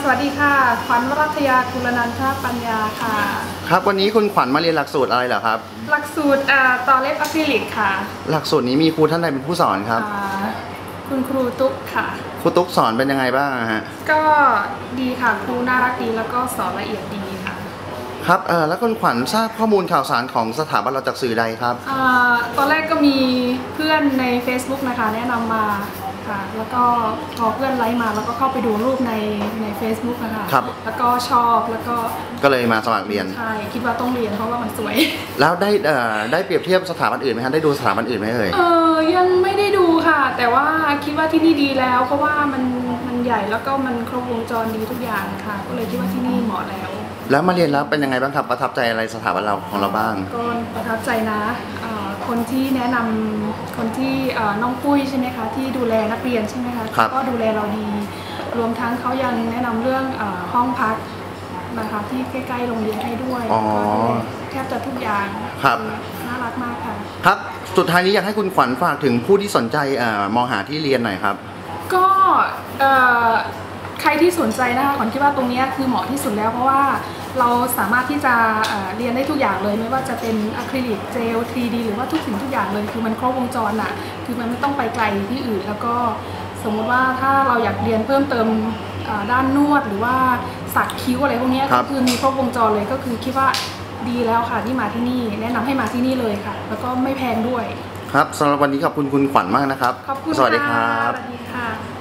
สวัสดีค่ะขวัญวรัตยากุลนันทปัญญาค่ะครับวันนี้คุณขวัญมาเรียนหลักสูตรอะไรเหรอครับหลักสูตรต่อเล็บอะคริลิกค่ะหลักสูตรนี้มีครูท่านใดเป็นผู้สอนครับคุณครูตุ๊กค่ะครูตุ๊กสอนเป็นยังไงบ้างฮะก็ดีค่ะครูน่ารักดีแล้วก็สอนละเอียดดีค่ะครับแล้วคุณขวัญทราบข้อมูลข่าวสารของสถาบันเราจากสื่อใดครับตอนแรกก็มีเพื่อนใน Facebook นะคะแนะนำมาค่ะแล้วก็พอเพื่อนไลค์มาแล้วก็เข้าไปดูรูปใน Facebook นะคะแล้วก็ชอบแล้วก็เลยมาสมัครเรียนใช่คิดว่าต้องเรียนเพราะว่ามันสวยแล้วได้เปรียบเทียบสถาบันอื่นไหมครับได้ดูสถาบันอื่นไหมยังไม่ได้ดูค่ะแต่ว่าคิดว่าที่นี่ดีแล้วเพราะว่ามันใหญ่แล้วก็มันครบวงจรดีทุกอย่างค่ะก็เลยคิดว่าที่นี่เหมาะแล้วมาเรียนแล้วเป็นยังไงบ้างครับประทับใจอะไรสถาบันเราของเราบ้างก็ประทับใจนะคนที่แนะนำคนที่น้องปุ้ยใช่ไหมคะที่ดูแลนักเรียนใช่ไหมคะก็ดูแลเราดีรวมทั้งเขายังแนะนำเรื่องห้องพักนะคะที่ใกล้ๆโรงเรียนให้ด้วยแทบจะทุกอย่างน่ารักมากค่ะครับสุดท้ายนี้อยากให้คุณขวัญฝากถึงผู้ที่สนใจมองหาที่เรียนหน่อยครับก็ใครที่สนใจนะคะขวัญคิดว่าตรงนี้คือเหมาะที่สุดแล้วเพราะว่าเราสามารถที่จะเรียนได้ทุกอย่างเลยไม่ว่าจะเป็นอะคริลิกเจล 3D หรือว่าทุกสิ่งทุกอย่างเลยคือมันครบวงจรน่ะคือมันไม่ต้องไปไกลที่อื่นแล้วก็สมมติว่าถ้าเราอยากเรียนเพิ่มเติมด้านนวดหรือว่าสักคิ้วอะไรพวกนี้ก็คือมีครบวงจรเลยก็คือคิดว่าดีแล้วค่ะที่มาที่นี่แนะนำให้มาที่นี่เลยค่ะแล้วก็ไม่แพงด้วยครับสำหรับวันนี้ขอบคุณคุณขวัญมากนะครับขอบคุณสวัสดีครับสวัสดีค่ะ